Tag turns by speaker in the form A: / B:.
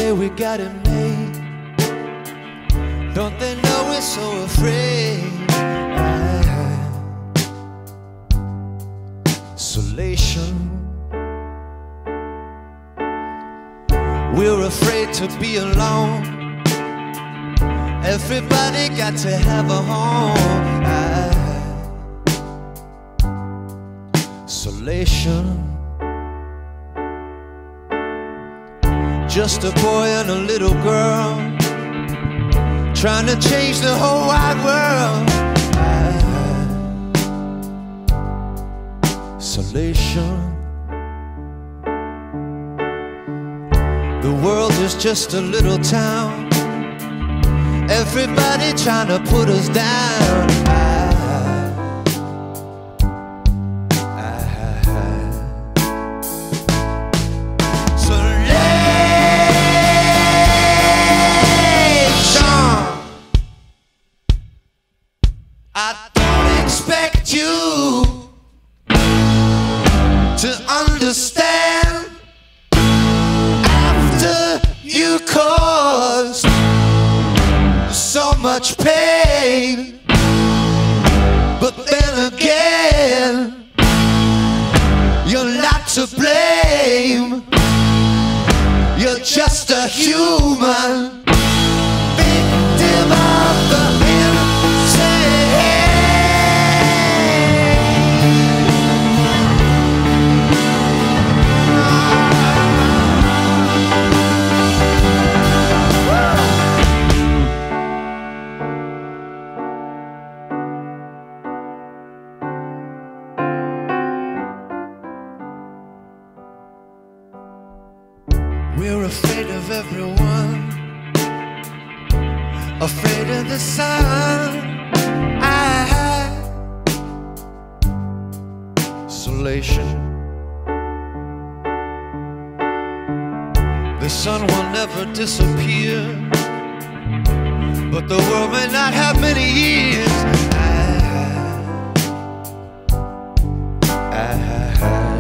A: say we got it made. Don't they know we're so afraid? Isolation. We're afraid to be alone. Everybody got to have a home. Isolation. Just a boy and a little girl trying to change the whole wide world. Isolation. The world is just a little town. Everybody trying to put us down. I don't expect you to understand after you caused so much pain. But then again, you're not to blame. You're just a human victim of the We're afraid of everyone, afraid of the sun. Isolation. The sun will never disappear, but the world may not have many years.